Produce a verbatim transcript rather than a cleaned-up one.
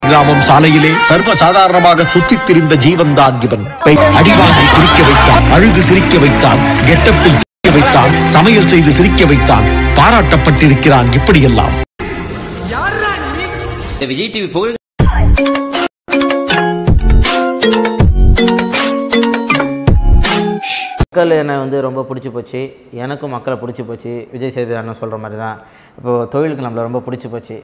கிராமம் சாலையிலே சர்வ சாதாரணமாக சுற்றித் திரிந்த ஜீவன் தான் இவன். அடிவாங்கி சிரிக்க வைத்தான், அழுது சிரிக்க வைத்தான், கெட்டப்பில் சிரிக்க வைத்தான், சமையல் செய்து சிரிக்க வைத்தான். பாராட்டப்பட்டிருக்கிறான். இப்படியெல்லாம் விஜய் டிவி புகழ் மக்கள் என்னை வந்து ரொம்ப பிடிச்சி போச்சு. எனக்கும் மக்களை பிடிச்சி போச்சு. விஜய் சேது அண்ணன் சொல்கிற மாதிரி தான் இப்போது தொழிலுக்கு நம்மளை ரொம்ப பிடிச்சி போச்சு.